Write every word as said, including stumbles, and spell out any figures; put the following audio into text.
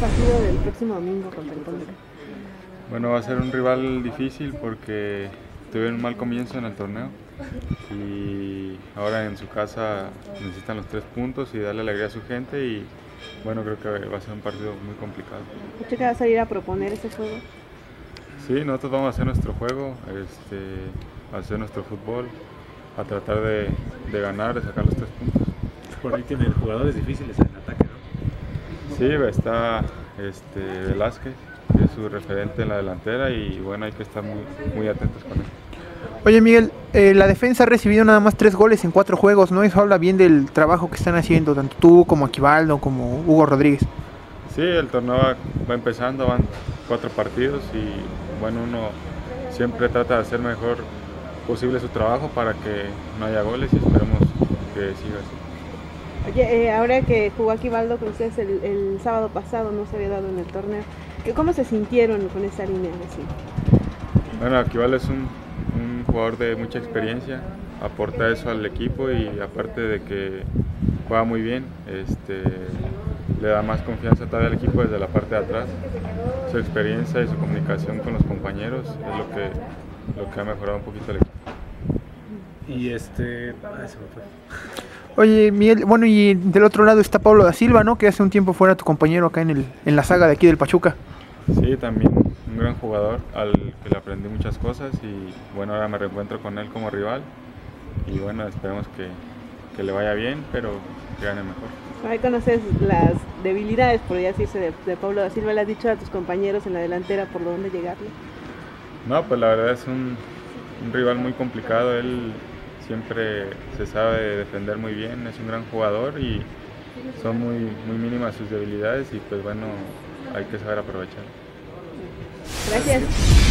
partido del próximo domingo contra el Toluca? Bueno, va a ser un rival difícil porque tuvieron un mal comienzo en el torneo y ahora en su casa necesitan los tres puntos y darle alegría a su gente y bueno, creo que va a ser un partido muy complicado. ¿Usted que va a salir a proponer ese juego? Sí, nosotros vamos a hacer nuestro juego, este, a hacer nuestro fútbol, a tratar de, de ganar, de sacar los tres puntos. Por ahí tienen jugadores difíciles en ataque, ¿no? Sí, está este, Velázquez, que es su referente en la delantera y bueno, hay que estar muy, muy atentos con él. Oye Miguel, eh, la defensa ha recibido nada más tres goles en cuatro juegos, ¿no? Eso habla bien del trabajo que están haciendo, tanto tú como Aquivaldo, como Hugo Rodríguez. Sí, el torneo va, va empezando, van cuatro partidos y bueno, uno siempre trata de hacer mejor posible su trabajo para que no haya goles y esperemos que siga así. Oye, eh, ahora que jugó Aquivaldo con ustedes el, el sábado pasado, no se había dado en el torneo, ¿cómo se sintieron con esa línea de cinco? Bueno, Aquivaldo es un, un jugador de mucha experiencia, aporta eso al equipo y aparte de que juega muy bien, este, le da más confianza todavía al equipo desde la parte de atrás. Su experiencia y su comunicación con los compañeros es lo que, lo que ha mejorado un poquito el equipo. Y este... Ay, se me fue. Oye Miguel, bueno, y del otro lado está Pablo da Silva, ¿no? Que hace un tiempo fuera tu compañero acá en, el, en la saga de aquí del Pachuca. Sí, también un gran jugador al que le aprendí muchas cosas y bueno, ahora me reencuentro con él como rival y bueno, esperemos que, que le vaya bien, pero que gane mejor. Ahí conoces las debilidades, por decirse, de, de Pablo da Silva. ¿Le has dicho a tus compañeros en la delantera por dónde llegarle? No, pues la verdad es un, un rival muy complicado, él siempre se sabe defender muy bien, es un gran jugador y son muy, muy mínimas sus debilidades y pues bueno, hay que saber aprovechar. Gracias.